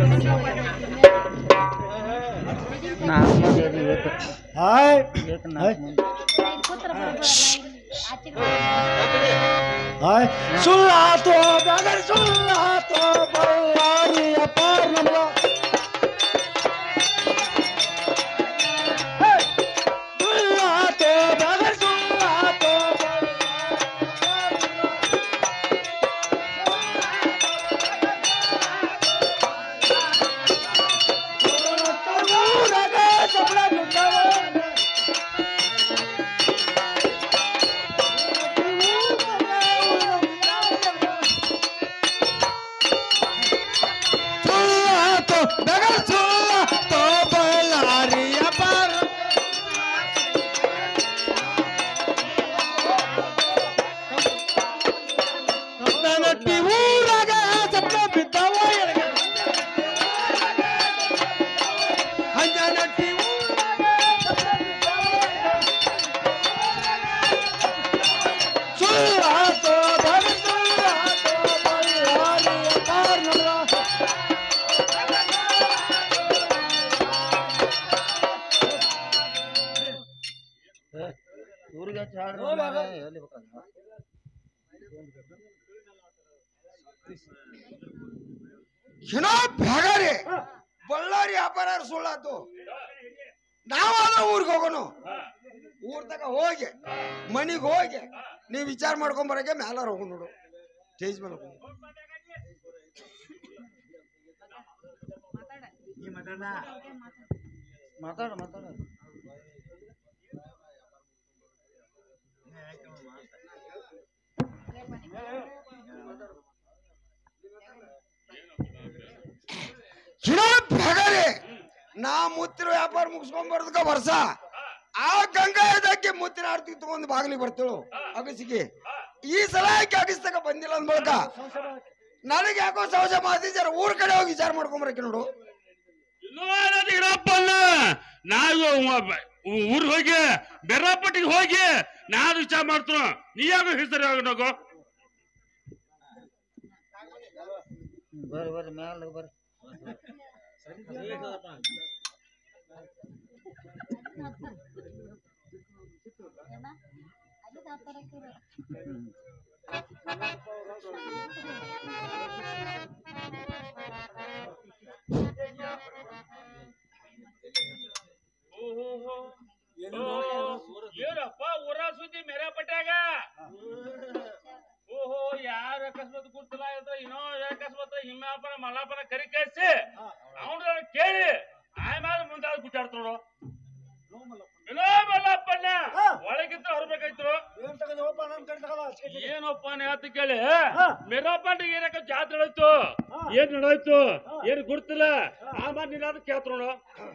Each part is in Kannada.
सुल्ला तो बगर सुल्ला तो बल्लारी अपार नमला सुल्ला तो बगर सुल्ला तो ಭಾಗರಿ ಬಳ್ಳಾರಿ ವ್ಯಾಪಾರ ಸುಳ್ಳಾತು ನಾವಾದ್ರೂ ಊರಿಗೆ ಹೋಗೋನು ಊರ್ ತಕ ಹೋಗಿ ಮನಿಗೆ ಹೋಗಿ ನೀವ್ ವಿಚಾರ ಮಾಡ್ಕೊಂಡ್ ಬರಕ್ಕೆ ಮ್ಯಾಲಾರ ಹೋಗು ನೋಡು ಸ್ಟೇಜ್ ಮೇಲೆ ಮಾತಾಡ ಮಾತಾಡ ಭಾಗರಿ ನಾ ಮುತ್ತಿನ ವ್ಯಾಪಾರ ಮುಗಿಸ್ಕೊಂಡ್ ಬರೋದಕ್ಕ ವರ್ಷ ಆ ಗಂಗಾ ಇದಕ್ಕೆ ಮುತ್ತಿನ ಆರ್ತಿ ತಗೊಂಡು ಬಾಗಿಲಿಗೆ ಬರ್ತೇಳು ಅಗಸಿಗೆ ಈ ಸಲ ಯಾಕೆ ಅಗಸ್ತಕ ಬಂದಿಲ್ಲ ಅಂದ ಬಳಿಕ ನನಗೆ ಯಾಕೋ ಸಹಜ ಮಾತಿದ್ದಾರೆ ಊರ್ ಕಡೆ ಹೋಗಿ ವಿಚಾರ ಮಾಡ್ಕೊಂಬರಕ್ಕೆ ನೋಡು ಇರಪ್ಪಲ್ಲ ನಾವು ಊರಿಗೆ ಹೋಗಿ ಬೆರ್ರಾಪಟ್ಟಿಗೆ ಹೋಗಿ ನಾನು ವಿಚಾರ ಮಾಡ್ತೇನೆ ನೀ ಯಾಕೋ ಹೆಸರು ಹೋಗೋಣಗೋ ಬರ್ರಿ ಬರ್ರಿ ಮ್ಯಾಲ ಬರ್ರಿ ಏನಪ್ಪ ಊರ ಸುದ್ದಿ ಮೇರಾ ಪಟ್ಯಾಗ ಓಹೋ ಯಾರ ಅಕಸ್ಮಾತ್ ಗುರ್ತಿಲ್ಲ ಇದ್ರ ಇನ್ನೋ ಅಕಸ್ಮಾತ್ ಹಿಮ್ಮಾಪನ ಮಲ್ಲಾಪನ ಕರಿ ಕಳಿಸಿ ಅವನ ಕೇಳಿ ಆಮೇಲೆ ಮುಂದಾದ ಗುದ್ದಾಡ್ತ ನೋಡು ಏನೋ ಮಲ್ಲಪ್ಪಣ್ಣ ಒಳಗಿದ್ರ ಹೊರಬೇಕಾಯ್ತು ಏನಪ್ಪ ಅಂತ ಕೇಳಿ ಮೇರಾಪಂಡಿಗೆ ಏನಕ್ಕ ಜಾತ್ರೆ ನಡೆಯಿತು ಏನ್ ನಡೆಯಿತು ಏನ್ ಗುರ್ತಿಲ್ಲ ಆಮೇಲೆ ನೀನಾದ್ರು ಕೇಳ್ತ ನೋಡು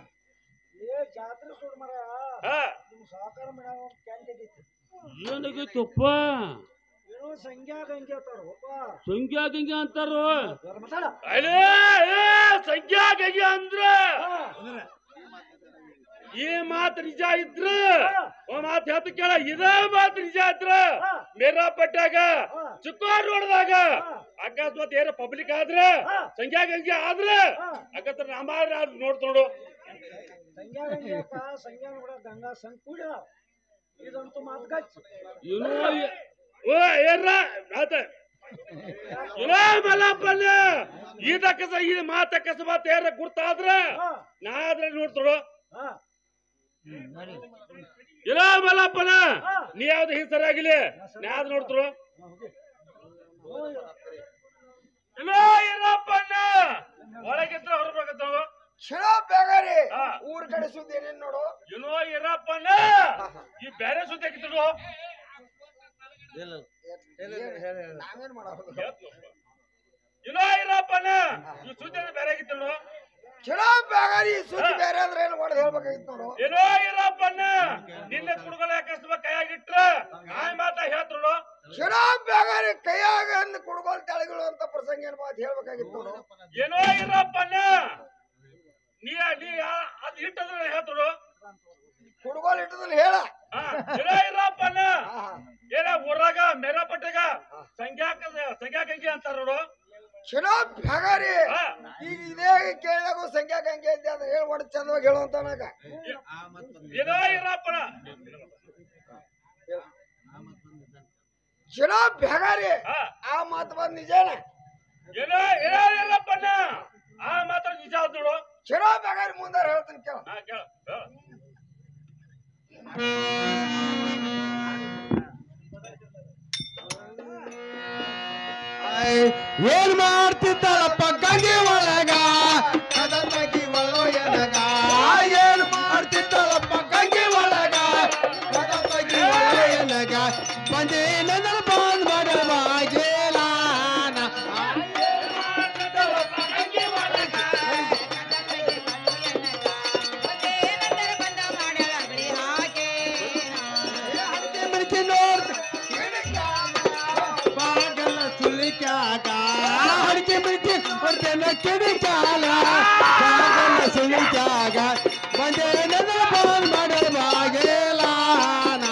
ಏನಾಗೈತಪ್ಪ ಸಂಖ್ಯಾ ಗಂಗೆ ಸಂಖ್ಯಾ ಗಂಗೆ ಅಂತಾರ ಸಂಖ್ಯಾ ಗಂಗೆ ಅಂದ್ರ ಈ ಮಾತು ನಿಜ ಇದ್ರ ಮಾತು ಹೇಳ್ತ ಕೇಳ ಇದೇ ಮಾತು ನಿಜ ಇದ್ರ ಮೇರಾ ಪಟ್ಟಾಗ ಚಿಕ್ಕೋರ್ ರೋಡ್ದಾಗ ಅಕಸ್ಮಾತ್ ಏನ ಪಬ್ಲಿಕ್ ಆದ್ರ ಸಂಖ್ಯಾ ಗಂಗೆ ಆದ್ರ ಅಕಸ್ಮಾತ್ ರಾಮ ನೋಡ್ತ ನೋಡು ಸಂಖ್ಯಾ ಕೂಡ ಗಂಗಾ ಸಂಕೂಡ ಇದಂತೂ ಮಾತು ಗಚ್ಚ ಏನೋ ಓ ಏನ್ರ ಆತ ಏನೋ ಮಲ್ಲಪ್ಪಲ್ಲ ಇದಕ್ಕಸ ಈ ಮಾತಕ್ಕಸ್ಮಾತ್ ಏನ ಗುರ್ತಾದ್ರ ನಾ ಆದ್ರೆ ನೋಡ್ತೋಡು ಏನೋ ಮಲ್ಲಪ್ಪನ ನೀ ಯಾವ್ದು ಹೆಸರಾಗಿಲಿ ನಾ ಅದ್ ನೋಡ್ತರು ಏನೋ ಏನಪ್ಪಣ್ಣ ಒಳಗಿದ್ರ ಹೊರಬೇಕಂತಾವ ಕ್ಷಣ ಬೇಗಾರಿ ಊರ್ ಕಡೆ ಸುದ್ದಿ ಏನೇನ್ ನೋಡು ಏನೋ ಇರಪ್ಪಣ್ಣ ಈ ಬೇರೆ ಸುದ್ದಿ ಹಾಕಿದ್ರು ನಾವೇನ್ ಮಾಡೋದು ಏನೋ ಇರಪ್ಪಣ್ಣ ಈ ಸುದ್ದಿ ಬೇರೆ ಆಗಿತ್ತು ಕ್ಷಣ ಬೇಗಾರಿ ಸುದ್ದಿ ಬೇರೆ ಅಂದ್ರೆ ಏನು ಹೊಡೆದು ಹೇಳ್ಬೇಕಾಗಿತ್ತು ನೋಡು ಏನೋ ಇರಪ್ಪಣ್ಣ ನಿನ್ನೆ ಕುಡುಗಲ ಅಕಸ್ಮಾತ್ ಕೈಯಾಗಿಟ್ರ ನಾಯಿ ಮಾತಾ ಹೇಳ್ತರು ಕ್ಷಣ ಬೇಗಾರಿ ಕೈಯಾಗ ಕುಡುಗೋಲ್ ತಳಿಗಳು ಅಂತ ಪ್ರಸಂಗ ಏನ್ ಮಾತು ಹೇಳ್ಬೇಕಾಗಿತ್ತು ನೋಡು ಏನೋ ಇರಪ್ಪಣ್ಣ ನೀ ಅದ್ ಇಟ್ಟದ್ರ ಹೇಳ್ತರು ಕುಡುಗೋಲ್ ಇಟ್ಟದಲ್ಲಿ ಹೇಳ ಏನೋ ಇರಪ್ಪಣ್ಣ ಏನ ಊರಾಗ ಮೇರಾಪಟ್ಟೆಗ ಸಂಖ್ಯಾಕಂಗಿ ಅಂತಾರ ನೋಡು ಕ್ಷಣ ಬೇಗಾರಿ ಈಗ ಇದೇ ಕೇಳಿದಾಗ ಸಂಖ್ಯಾ ಗಂಗೆ ಐತೆ ಅದ್ರ ಹೇಳಿ ಒಟ್ಟು ಚಂದವಾಗಿ ಹೇಳುವಂತ ನನಗ ಏನೋ ಇರಪ್ಪನ ಶಿರಾ ಬೆಗಾರಿ ಆ ಮಾತು ಬಂದ್ ನಿಜಾನ ಏನೋ ಏನೋ ಇರಪ್ಪನ ಆ ಮಾತ್ರ ನಿಜ ಆದ್ ನೋಡು ಶಿರಾ ಬೆಗಾರಿ ಮುಂದಾರ ಹೇಳ್ತೀನಿ ಕೇಳ ಕೇಳ ಏನ್ ಮಾಡ್ತಿದ್ದಾಳಪ್ಪ ಗಂಗೆ ಒಳಗ ಕದತಗಿ ಒಳ್ಳೋ ಎನಗ ಏನ್ ಮಾಡ್ತಿದ್ದಾಳಪ್ಪ ಗಂಗೆ ಒಳಗ ಕದತಗಿ ಒಳ್ಳೋ ಎನಗ ಬಂದೇ ನನ್ನ ಬಂದ್ ಮಾಡವಾಗೇಲಾನ ಅಡಿಕೆ ಬಿಡಿಕೆ ಹೊಡೆದ ಕಿಡಿಕಾಲ ಸುಳಿಕಾಗ ಬಂದೆ ನನ್ನ ಬಂದ್ ಮಾಡವಾಗೇಲಾನ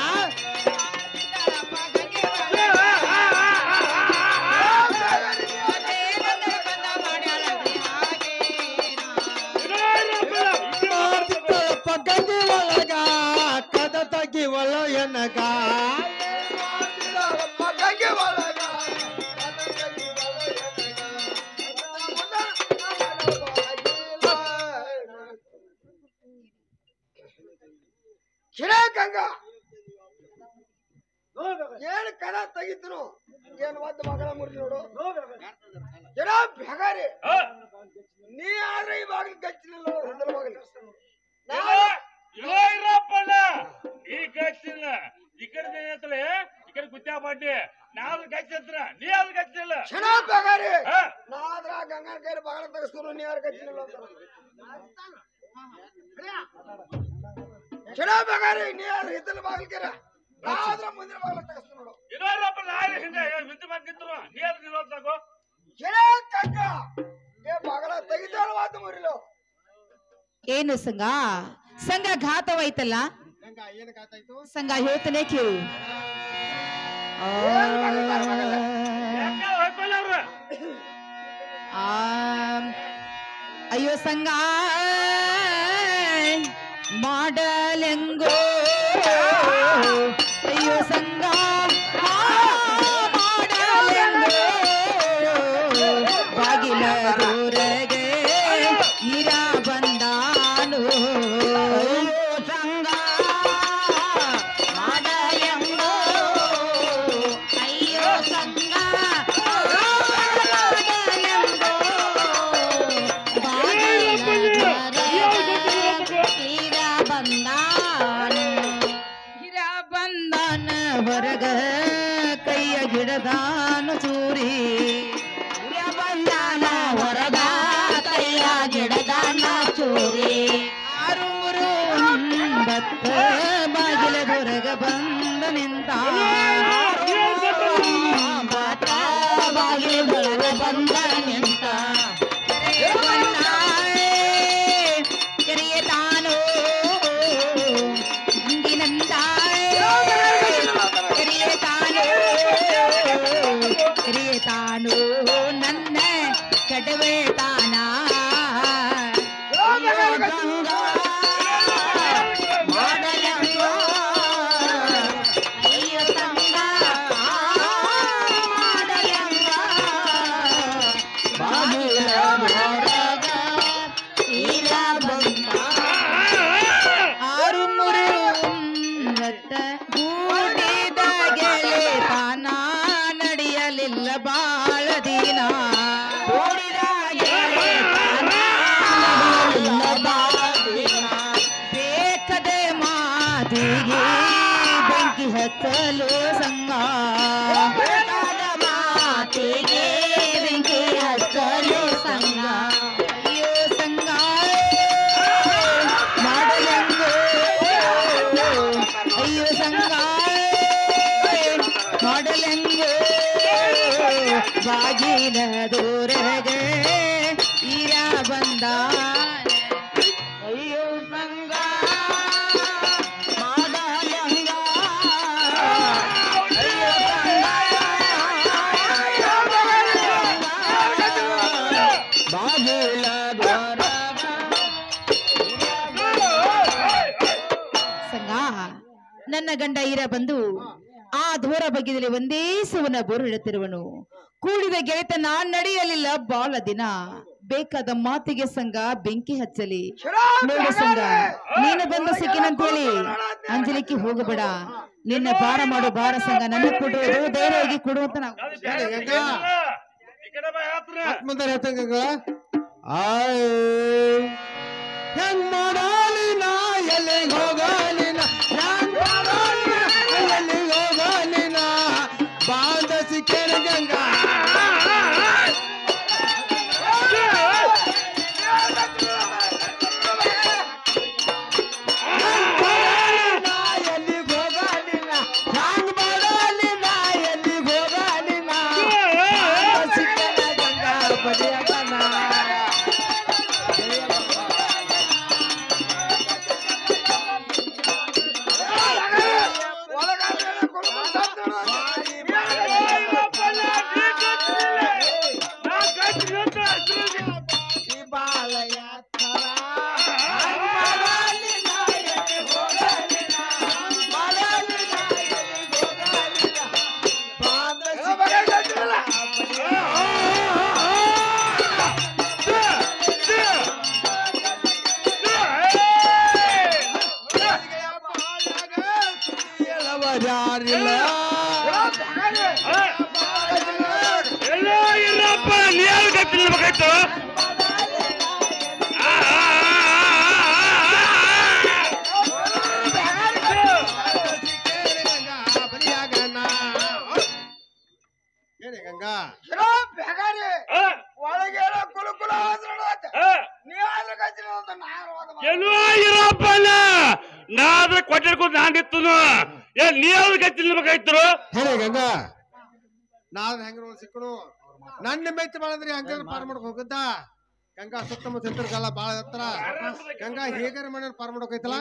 ಮಾಡ್ತಿದ್ದಳಪ್ಪ ಗಂಗೆ ಒಳಗ ಕದ ತಗಿ ಒಳ ಎನ್ನಗ ಗಂಗಾ ಏನ್ ಕದ ತೆಗಿತನು ಏನ್ ಒದ್ದು ಮಗಳ ಮುರಿ ನೋಡು ಜನ ಬೆಗಾರಿ ನೀ ಆದ್ರೆ ಈ ಬಾಗಿಲು ಗಚ್ಚಿಲ್ಲ ಹಂದರ ಬಾಗಿಲು ಇರಪ್ಪನ ಈ ಗಚ್ಚಿಲ್ಲ ಈ ಕಡೆ ಈ ಕಡೆ ಗುತ್ತಾ ಮಾಡಿ ನಾವ್ ಗಚ್ಚತ್ರ ನೀ ಯಾವ್ದು ಗಚ್ಚಿಲ್ಲ ಕ್ಷಣ ಬೆಗಾರಿ ನಾದ್ರ ಗಂಗಾ ಕೈಲಿ ಬಾಗಿಲು ತೆಗಿಸ್ತು ನೀ ಯಾರು ಗಚ್ಚಿಲ್ಲ ಕ್ಷಣ ಬೆಗಾರಿ ನೀ ಯಾರು ಹಿತ್ತಲ ಬಾಗಿಲ್ಕೆರ ನಾದ್ರ ಮುಂದಿನ ಬಾಗಿಲು ತೆಗಿಸ್ತು ನೋಡು ಇರೋರಪ್ಪ ನಾಳೆ ಹಿಂದೆ ವಿದ್ಯೆ ಬಂದಿದ್ರು ನೀ ಯಾವ್ದು ನಿಲ್ಲೋದ್ನಾಗು ಕ್ಷಣ ಕಕ್ಕ ಏ ಬಾಗಲ ತೆಗಿತಾಳ ವಾದ ಮುರಿಲು ಏನು ಸಂಘ ಸಂಘ ಘಾತವಾಯ್ತಲ್ಲ ಸಂಘ ಹೇಳ್ತಾನೆ ಕೇಳು ಅಯ್ಯೋ ಸಂಘ ಮಾಡಲೆಂಗೋ ಅಯ್ಯೋ ಸಂಘ ಮಾಡಲೆಂಗೋ ಬಾಗಿಲ ದೂರಗೆ ಇರ ಬಂದಾನು ಸಂಘ ಮಾಡಲೆಂಗೋ ಅಯ್ಯೋ ಸಂಘ ಮಾಡಲೆಂಗೋ ಬಾಗಿಲ ಇರ ಬಂದಾನು ಇರ ಬಂದಾನ ಹೊರಗ ಕೈಯ ಗಿಡದಾನು ಚೂರಿ ಬಂದಾನ ಹೊರಗ ಕೈಯ ಗಿಡದಾನ ಚೂರಿ 6 ಬಾಗಿಲ ಹೊರಗ ಬಂದ ನಿಂತ ಬಾಗಿಲ ಹೊರಗ ಬಂದ ನಿಂತ ಕೆರೆಯ ತಾನು ಹಂಗಿನಂದ ಕೆರೆಯ ತಾನು ನನ್ನ ಕಡವೆ ತಾನ ಮಾಡಲಂಗ ಅಯ್ಯೋ ಸಂಗ ಮಾಡಲಂಗ ಬಾಗಿಲ ಹೊರಗ ಇರ ಬಂದ 6 ಗೂಡಿದ ಗೆಳೆತನ ನಡೆಯಲಿಲ್ಲ ಬಾಳ ದಿನ ಕೂಡಿದ ಗೆಳೆತನ ನಡೆಯಲಿಲ್ಲ ಬಾಳ ದಿನ ಬೇಕದೆ ಮಾತಿಗೆ ಬೆಂಕಿ ಹಚ್ಚಲು ಸಂಗ ಬೇಕದ ಮಾತಿಗೆ ಬೆಂಕಿ ಹಚ್ಚಲು ಸಂಗ ಅಯ್ಯೋ ಸಂಗ ಮಾಡಲೆಂಗೋ ಅಯ್ಯೋ ಸಂಗ ಮಾಡಲೆಂಗೋ ಬಾಗಿಲ ದೂರಗೆ ಇರ ಬಂದ ಅಯ್ಯೋ ಸಂಗ ಮಾಡಲೆಂಗ ಅಯ್ಯೋ ಸಂಗ ಬಾಗಿಲ ಸಂಗ ನನ್ನ ಗಂಡ ಈರ ಬಂದು ಆ ಧೋರ ಬಗ್ಗಿದಲ್ಲಿ ಒಂದೇ ಸುವನ ಬೋರು ಇಡುತ್ತಿರುವನು. ಕೂಡಿದ ಗೆಳೆತನ ನಡೆಯಲಿಲ್ಲ ಬಾಳ ದಿನ, ಬೇಕಾದ ಮಾತಿಗೆ ಸಂಘ ಬೆಂಕಿ ಹಚ್ಚಲಿ. ನೋಡು ಸಂಘ, ನೀನು ಬಂದು ಸಿಕ್ಕಿನಂತೇಳಿ ಅಂಜಲಿಕ್ಕೆ ಹೋಗಬೇಡ. ನಿನ್ನ ಭಾರ ಮಾಡು ಭಾರ ಸಂಘ ನನ್ನ ಕೊಡುವುದು ಧೈರ್ಯವಾಗಿ ಕೊಡುವಂತ ನಾವು ಮುಂದೆ ಹೇಳ್ತಂಗ ಹೆಂಗ್ ಮಾಡಾಲಿನ ಎಲ್ಲಿಗೆ ಹೋಗಾಲಿನ ಎಲ್ಲಿಗೆ ಹೋಗಾಲಿನ ಬಾಂಧ ಸಿಕ್ಕೇನ ಗಂಗಾ ಸಿಕ್ಕಳು ನನ್ನ ಮೈತಿ ಮಾಡಿದ್ರಿ ಹಂಗ ಪಾರ್ ಮಾಡಕ್ ಹೋಗದ್ದ ಗಂಗಾ ಸುತ್ತಮುತ್ತ ಎಂತರ್ಗಲ್ಲ ಬಾಳ ಎತ್ತರ ಗಂಗಾ ಹೇಗಾರ ಮಾಡಿ ಪಾರ್ ಮಾಡಕ್ ಐತಲ್ಲ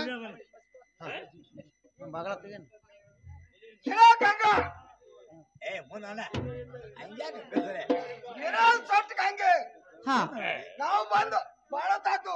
ನಾವು ಬಂದು ಬಾಳ ತಾತು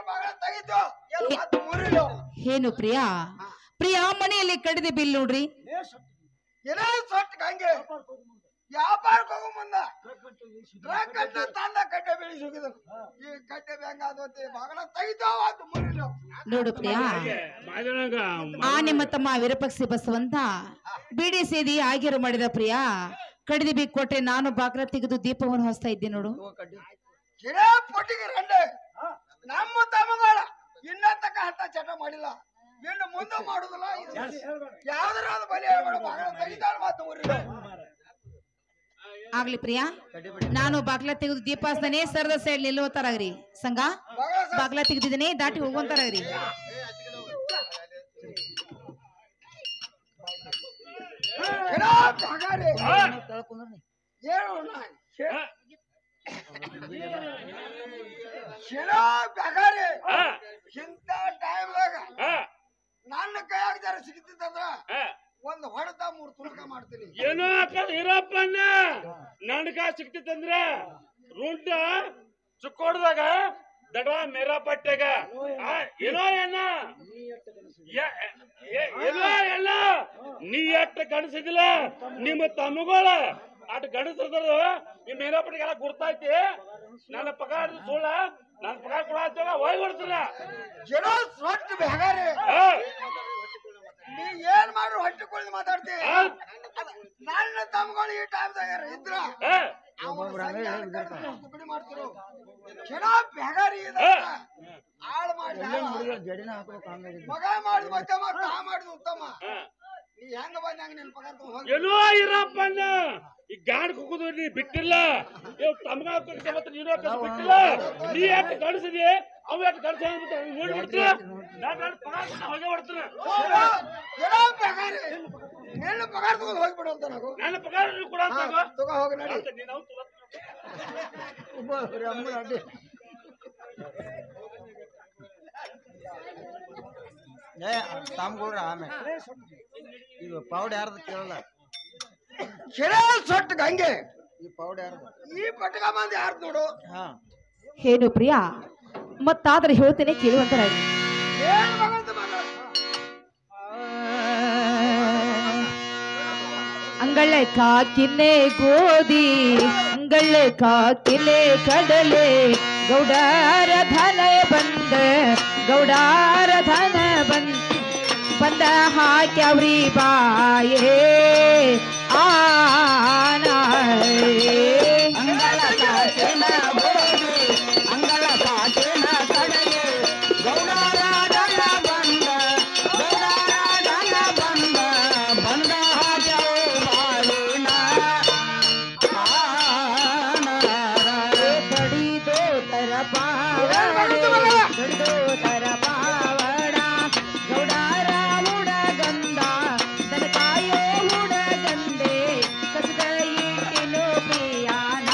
ತೆಗಿತು. ಏನು ಪ್ರಿಯಾ ಪ್ರಿಯಾ ಮನೆಯಲ್ಲಿ ಕಡಿದೆ ಬಿಲ್ ನೋಡ್ರಿ. ಏನೋ ಸೊಟ್ಟು ಹಂಗೆ ವ್ಯಾಪಾರಕ್ಕೆ ಹೋಗೋ ಮುಂದ ತಂದ ಕಟ್ಟೆ ಬೆಳೆಸಿ ಹೋಗಿದ್ರು. ಈ ಕಟ್ಟೆ ಬ್ಯಾಂಕ್ ಆದೋತಿ ಬಾಗಲ ತೆಗಿತಾವ ಅದು ಮುರಿಲು. ನೋಡು ಪ್ರಿಯಾ, ಆ ನಿಮ್ಮ ತಮ್ಮ ವಿರಪಕ್ಷಿ ಬಸವಂತ ಬಿಡಿ ಸೇದಿ ಆಗಿರು ಮಾಡಿದ ಪ್ರಿಯಾ ಕಡಿದೆ ಬಿ ಕೊಟ್ಟೆ ನಾನು ಬಾಗ್ಲ ತೆಗೆದು ದೀಪವನ್ನು ಹೊಸ್ತಾ ಇದ್ದೆ ನೋಡು. ಪೊಟ್ಟಿಗೆ ರಂಡೆ ನಮ್ಮ ತಮ್ಮಗಳ ಇನ್ನ ತಕ್ಕ ಹಟ್ಟ ಚಟ ಮಾಡಿಲ್ಲ, ಇನ್ನು ಮುಂದೆ ಮಾಡುದಿಲ್ಲ. ಯಾವ್ದಾರ ಬಲಿ ಬಾಗಲ ತೆಗಿತಾಳ ಮಾತು ಮುರಿಲು. ಆಗ್ಲಿ ಪ್ರಿಯಾ, ನಾನು ಬಾಗ್ಲ ತೆಗೆದು ದೀಪ ಹಚ್ತಾನೆ ಸರದ ಸೈಡ್ ನಿಲ್ಲುವತ್ತಾರಾಗ್ರಿ. ಸಂಘ ಬಾಗ್ಲ ತೆಗೆದಿದ್ದೇನೆ ದಾಟಿ ಹೋಗುವಂತಾರಾಗ್ರಿ. ಇಂತ ಟೈಮ್ದಾಗ ನನ್ನ ಕೈಯಾಗ ಜರ ಸಿಗ್ತಿತ್ತಂದ್ರ ಒಂದ್ ಹೊಡೆದ 3 ತುಳಕ ಮಾಡ್ತೀನಿ. ಏನೋ ಇರಪ್ಪಣ್ಣ ನನ್ಗ ಸಿಕ್ತಿತ್ತಂದ್ರ ರುಂಡ ಚುಕ್ಕೋಡ್ದಾಗ ದಡ ಮೇರಾ ಪಟ್ಟೆಗ ಏನೋ ಏನ ಏನೋ ಎಲ್ಲ ನೀ ಎಷ್ಟ ಗಣಸಿದಿಲ್ಲ ನಿಮ್ಮ ತಮ್ಮಗಳ ಅಟ್ ಗಣಸದ ನಿಮ್ ಮೇರಾ ಪಟ್ಟಿಗೆಲ್ಲ ಗುರ್ತೈತಿ. ನನ್ನ ಪಗಾರ ಸುಳ್ಳ, ನನ್ ಪಗಾರ ಕೊಡ ಹೋಗಿ ಕೊಡ್ತೀರ. ಏನೋ ಸೊಟ್ಟು ಬೇಗಾರೆ ನೀ ಏನ್ ಮಾಡ್ರು ಹೊಟ್ಟೆಕೊಳ್ಳಿ ಮಾತಾಡ್ತಿ. ನನ್ನ ತಮ್ಮಗಳು ಈ ಟೈಮ್ದಾಗ ಇದ್ರ ತುಕಡಿ ಮಾಡ್ತಿರು. ಕ್ಷಣ ಬೇಗಾರಿ ಆಳ್ ಮಾಡಿ ಮಗ ಮಾಡಿದ ಮಧ್ಯಮ ತಾ ಮಾಡಿದ ಉತ್ತಮ. ನೀ ಹೆಂಗ ಬಂದ ಹೆಂಗ ನಿನ್ ಪಗಾರ ಹೋಗಿ ಏನೋ ಇರಪ್ಪಣ್ಣ ಈ ಗಾಡ್ ಕುಕ್ಕುದು ನೀ ಬಿಟ್ಟಿಲ್ಲ. ತಮ್ಗ ನೀನು ಬಿಟ್ಟಿಲ್ಲ. ನೀ ಯಾಕೆ ಗಡಿಸಿದಿ ಅವ್ ಯಾಕೆ ಗಡಿಸ ನೋಡ್ಬಿಡ್ತೀರ. ಹೋಗಿ ಬಿಡ್ತೀರ. ನಿನ್ನ ಪಗಾರ ತಗೊಂಡು ಹೋಗ್ಬಿಡು ಅಂತ ನಾವು. ನನ್ನ ಪಗಾರ ಕೂಡ ತಗೋ ಹೋಗಿ ನಡಿ. ತಾಮ್ಗೌಡ್ರ ಆಮೇಲೆ ಇದು ಪೌಡ್ ಯಾರ್ದು ಕೇಳಲ್ಲ. ಸೊಟ್ಟು ಹಂಗೆ ಈ ಪೌಡ್ ಯಾರ್ದು? ಈ ಪಟ್ಕ ಮಂದಿ ಯಾರ್ದು ನೋಡು. ಏನು ಪ್ರಿಯಾ ಮತ್ತಾದ್ರೆ ಹೇಳ್ತೇನೆ ಕೇಳುವಂತರಾಗಿ ಏನ್ ಮಗಳಂತ ಮಗಳ? ಅಂಗಳ ಕಾಕಿಲೆ ಗೋಧಿ ಅಂಗಳ ಕಾಕಿಲೆ ಕಡಲೆ ಗೌಡಾರ ಧನ ಬಂದ ಗೌಡಾರ ಧನ ಬಂದ ಹಾಕ್ಯಾವ್ರಿ ಬಾಯೇ ಅಂಗಳ ಕಾಟಿನ ಗೋಧಿ, ಅಂಗಳ ಕಾಟಿನ ಕಡಲೆ, ಗೌಡರ ದನ ಬಂದ, ಗೌಡರ ದನ ಬಂದ, ಬಂದ ಹಾಕ್ಯಾವು ಬಾಳಿನ ಕಡಿದೋ ತರ ಕಡಿದೋ ತರ ಪಾವಡ ಗೌಡಾರ ಹುಡಗಂದ ತನ ಕಾಯೋ ಹುಡಗಂದೆ ಕಸದ ಇಟ್ಟಿನು ಪ್ರಿಯಾನ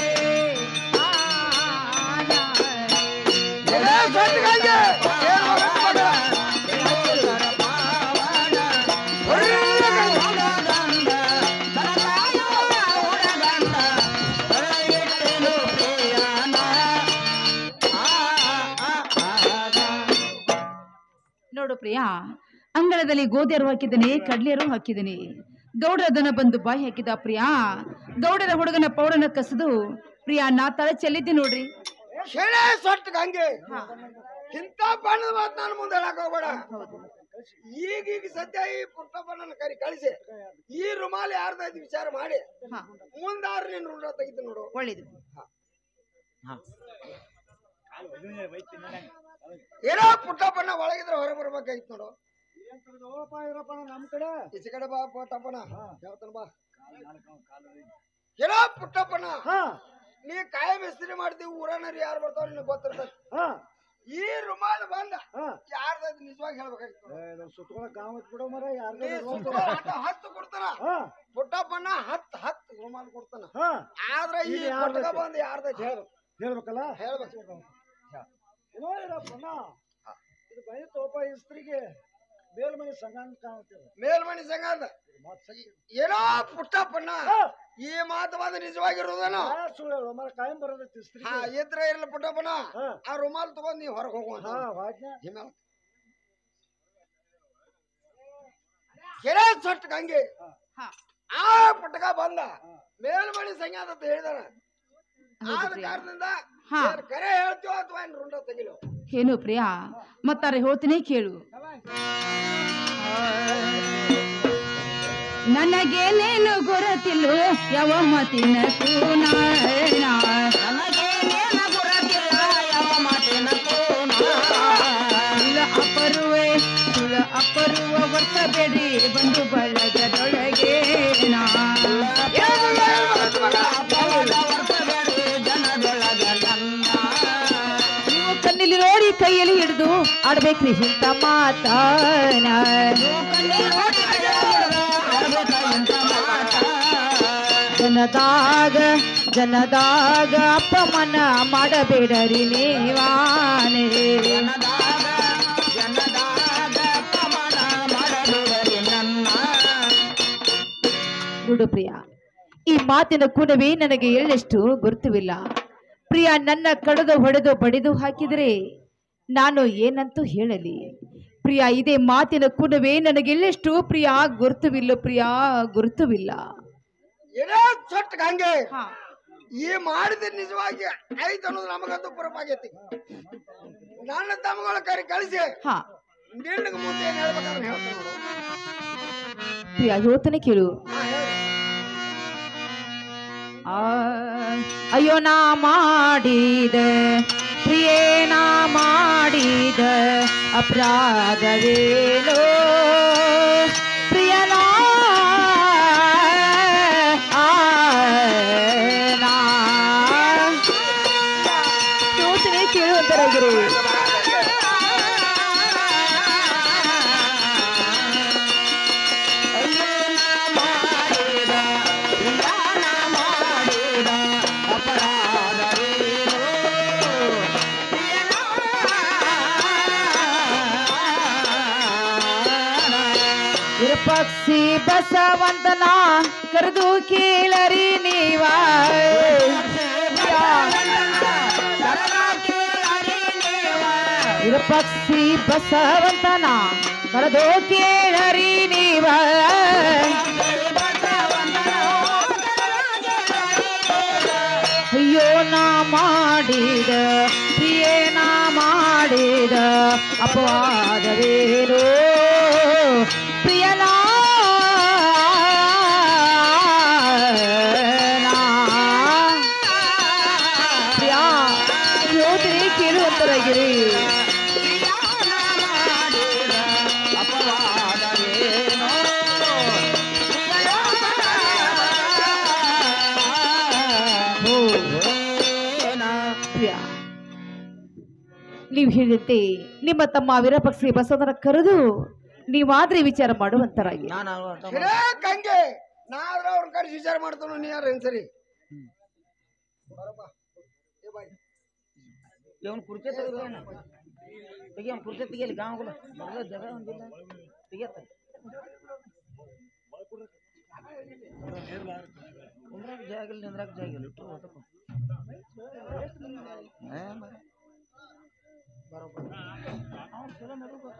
ನೋಡು ಪ್ರಿಯಾ ಅಂಗಳದಲ್ಲಿ ಗೋಧಿಯರು ಹಾಕಿದ್ದೀನಿ ಕಡ್ಲಿಯರು ಹಾಕಿದ್ದೀನಿ ಗೌಡರ ದನ ಬಂದು ಬಾಯಿ ಹಾಕಿದ ಪ್ರಿಯಾ ಗೌಡರ ಹುಡುಗನ ಪೌಡನ ಕಸದು ಪ್ರಿಯಾ ನಾ ತಲೆ ಚೆಲ್ಲಿದ್ದೆ ನೋಡ್ರಿ ಶೆಳೆ ಸೊಟ್ಟಿಗೆ ಹಂಗೆ ಇಂಥ ಬಣ್ಣದ ಮಾತು ನಾನು ಮುಂದೆ ಹೇಳಕ್ ಹೋಗ್ಬೇಡ. ಈಗೀಗ ಸದ್ಯ ಈ ಪುಟ್ಟಪ್ಪನ ಕಳಿಸಿ ಈ ರುಮಾಲಿ ಯಾರ್ದ ವಿಚಾರ ಮಾಡಿ ಮುಂದಾರು ನಿನ್ ರುಂಡ ತೆಗಿತು ನೋಡು. ಒಳ್ಳೇದು ಏನೋ ಪುಟ್ಟಪ್ಪನ ಒಳಗಿದ್ರೆ ಹೊರ ಬರ್ಬೇಕಾಗಿತ್ತು ನೋಡು. ನಮ್ ಕಡೆ ಈಚೆ ಕಡೆ ಬಾ ಪುಟ್ಟಪ್ಪನ ಹೇಳ್ತಾನ ಬಾ. ಏನೋ ಪುಟ್ಟಪ್ಪನ ನೀ ಕಾಯಂ ಇಸ್ತ್ರಿ ಮಾಡ್ತೀವಿ ಊರನರಿ ಯಾರು ಬರ್ತಾವ ನಿನಗೆ ಗೊತ್ತಿರ್ತದೆ. ಈ ರುಮಾಲ್ ಬಂದ ಯಾರ್ದ ನಿಜವಾಗಿ ಹೇಳ್ಬೇಕಾಗಿತ್ತು. ಸುತ್ತಕೊಳಕ್ ಗಾಂವ್ ಬಿಡೋ ಮರ ಹತ್ತು ಕೊಡ್ತಾನ ಪುಟ್ಟಪ್ಪನ ಹತ್ತು ರುಮಾಲ್ ಕೊಡ್ತಾನ. ಆದ್ರೆ ಈ ಪುಟ್ಟಕ ಬಂದು ಯಾರ್ದ ಹೇಳ್ಬೇಕಲ್ಲ ಹೇಳ್ಬೇಕು. ಏನೋ ಇರಪ್ಪಣ್ಣ ಇದು ಬೈ ತೋಪ ಇಸ್ತ್ರಿಗೆ ಮೇಲ್ಮನೆ ಸಂಘ ಕಾಣ್ತೇವೆ. ಮೇಲ್ಮಣಿ ಸಂಘ ಅಂದ ಏನೋ ಪುಟ್ಟಪ್ಪನ ಈ ಮಾತು ಬಂದು ನಿಜವಾಗಿರೋದೇನೋ ಸುಳ್ಳು ಮರ ಕಾಯಂ ಬರೋದೈತಿ ಇಸ್ತ್ರಿ. ಇದ್ರೆ ಇರ್ಲಿ ಪುಟ್ಟಪ್ಪನ ಆ ರುಮಾಲ್ ತಗೊಂಡ್ ನೀವ್ ಹೊರಗೆ ಹೋಗುವಂತ ಕೆರೆ ಸೊಟ್ಟ ಹಂಗೆ ಆ ಪುಟ್ಟಕ ಬಂದ ಮೇಲ್ಮಣಿ ಸಂಘ ಅಂತ ಹೇಳಿದಾರ. ಆದ ಕಾರಣದಿಂದ ಕರೆ ಹೇಳ್ತೀವ ಅಥವಾ ಏನ್ ರುಂಡ ತೆಗಿಲು. ಏನು ಪ್ರಿಯಾ ಮತ್ತಾರೆ ಹೇಳ್ತೀನಿ ಕೇಳು ನನಗೇನೇನು ಗೊರತಿಲ್ಲ ಯಾವ ಮಾತಿನ ಕೂನ ಅಪರುವ ವರ್ಷ ಬೇಡಿ ಬಂದು ಬಳಗದೊಳಗೆ ನೀವು ಕಣ್ಣಲ್ಲಿ ನೋಡಿ ಕೈಯಲ್ಲಿ ಹಿಡಿದು ಆಡ್ಬೇಕ್ರಿ ಇಂತ ಮಾತಾನ ಜನದಾಗ ಅಪಮಾನ ಮಾಡಬೇಡರಿ ನೀವಾನೆ ನೋಡು ಪ್ರಿಯ ಈ ಮಾತಿನ ಕುಣವೇ ನನಗೆ ಎಳ್ಳಷ್ಟು ಗುರುತುವಿಲ್ಲ. ಪ್ರಿಯ ನನ್ನ ಕಡದು ಹೊಡೆದು ಬಡಿದು ಹಾಕಿದರೆ ನಾನು ಏನಂತೂ ಹೇಳಲಿ. ಪ್ರಿಯ ಇದೇ ಮಾತಿನ ಕುಣವೇ ನನಗೆ ಎಳ್ಳಷ್ಟು ಪ್ರಿಯ ಗುರುತುವಿಲ್ಲ. ಪ್ರಿಯ ಗುರುತುವಿಲ್ಲ. ಏನೋ ಚೊಟ್ಟ ಹಂಗೆ ಈ ಮಾಡಿದ ನಿಜವಾಗಿ ಐದು ಅನ್ನೋದು ನಮಗಂತೂ ಪುರಪಾಗೈತಿ. ನನ್ನ ತಮ್ಮಗಳ ಕಳಿಸಿ ನಿನಗೆ ಮುಂದೆ ಏನ್ ಹೇಳ್ಬೇಕಾದ್ರೆ ಹೇಳ್ತಾನೆ ನೋಡು. ಪ್ರಿಯ ಯೋತನೆ ಕೇಳು. ಅಯ್ಯೋ ನಾ ಮಾಡಿದ ಪ್ರಿಯೇ ನಾ ಮಾಡಿದ ಅಪರಾಧವೇನೋ ಪ್ರಿಯನಾ ಯೋಚನೆ ಕೇಳುವಂತರಾಗಿರು. ಪಕ್ಷಿ ಬಸವಂತನ ಕರೆದು ಕೇಳರಿ ನೀವ ವಿರಪಕ್ಷಿ ಬಸವಂತನ ಕರೆದು ಕೇಳರಿ ನೀವ ಅಯ್ಯೋ ನಾ ಮಾಡಿದ ಪ್ರಿಯೇ ನಾ ಮಾಡಿದ ಅಪವಾದವೇನೋ ಪ್ರಿಯನಾ ಪ್ರಿಯಾ ಯೋಧರಿ ಕೇಳುವಂತರಾಗಿರಿ ನೀವು ಹೇಳಿದಂತೆ ನಿಮ್ಮ ತಮ್ಮ ವಿರಪಕ್ಷಿ ಬಸವನ ಕರೆದು ನೀವಾದ್ರೆ ವಿಚಾರ ಮಾಡುವಂತರಾಗಿ ಕಂಗೆ ನಾವ್ರ ಅವ್ರ ಕಡೆ ವಿಚಾರ ಮಾಡ್ತಾನೋ ನೀ ಯಾರು ಸರಿ ಇವನ್ ಕುರ್ಚೆ ತೆಗಿ ಅವ್ನ ಕುರ್ಚೆ ತೆಗಿಯಲ್ಲಿ ಗಾಂವಗಳು ಮೊದಲ ಜಾಗ ಒಂದಿಲ್ಲ ತೆಗಿಯತ್ತ ಕುಂದ್ರಾಕ ಜಾಗ ಇಲ್ಲ ನಿಂದ್ರಾಕ ಜಾಗ ಇಲ್ಲ ಇಟ್ಟು ಹೊತ್ತಪ್ಪ ಬರೋಬ್ಬರ ಅವ್ನು ಚಲೋ ನಡ್ಬೇಕು